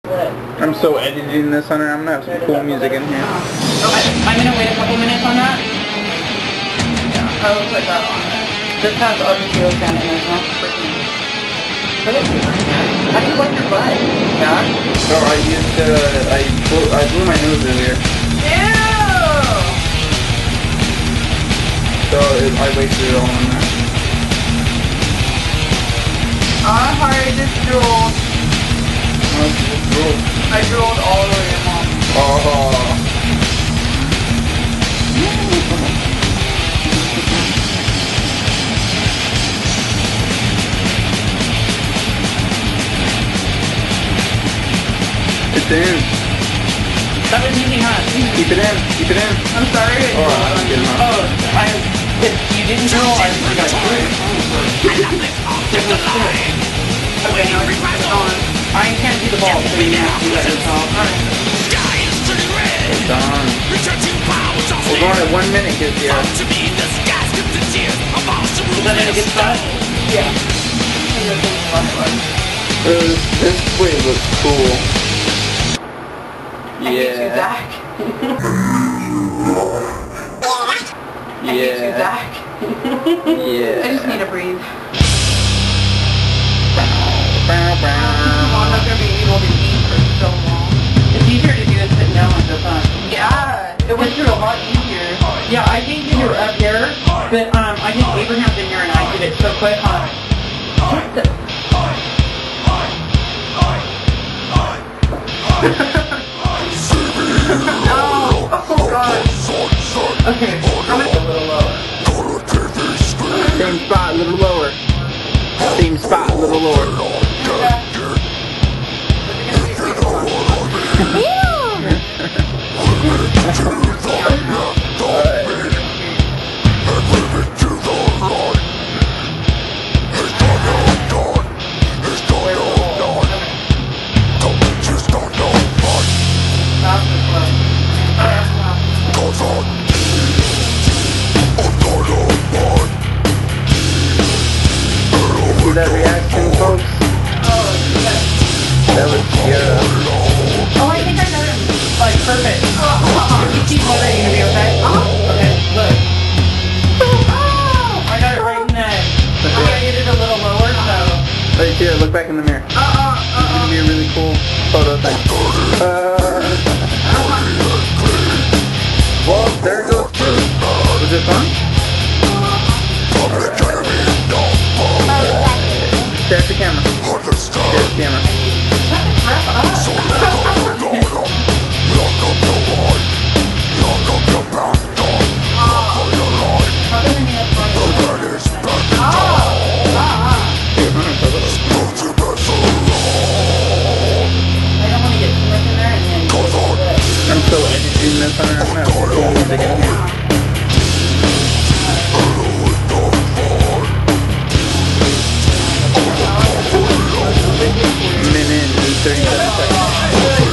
I'm so editing this, Hunter. I'm gonna have some cool music in here. I'm gonna wait a couple minutes on that. Yeah, I will put that on there. This has other fields down in there, not freaking. How do you wipe your butt? Yeah? No, I blew my nose earlier. Ew! So I wasted it all on that. I just drooled. Oh, you just drooled. I drooled all the way to mom. Oh. It's in. That was easy, huh? Keep it in. Keep it in. I'm sorry. Oh, I'm getting off. If you didn't drool, I just got screwed. Okay, now it's on. I can't do the ball, so you have to do that yourself. It's on. We're going at 1 minute, kids, here. Is that in a good spot? Yeah. This way looks cool. I hate you, Zach. I hate you, Zach. Yeah. I just need to breathe. Brow, brow. I'm not going to be able to eat for so long. It's easier to do it sitting down like this, huh? Yeah. It went through a lot easier. Yeah, I think that you're up here, but I think Abraham's in here and I did it so quick, huh? Oh god. Okay, I'm a little lower. Same spot, a little lower. Same spot, a little lower. See that reaction, folks? That was Oh, I think I got it, like, perfect. You keep wondering, you gonna be okay? Okay, look. I got it right in that. I'm gonna get it a little lower, so. Right here, look back in the mirror. It's gonna be a really cool photo thing. Well, there it goes too. Was it fun? Alright. Stare at the camera. Stare at the camera. I'm so editing this on our map. Cool music in here. Minute and 37 seconds.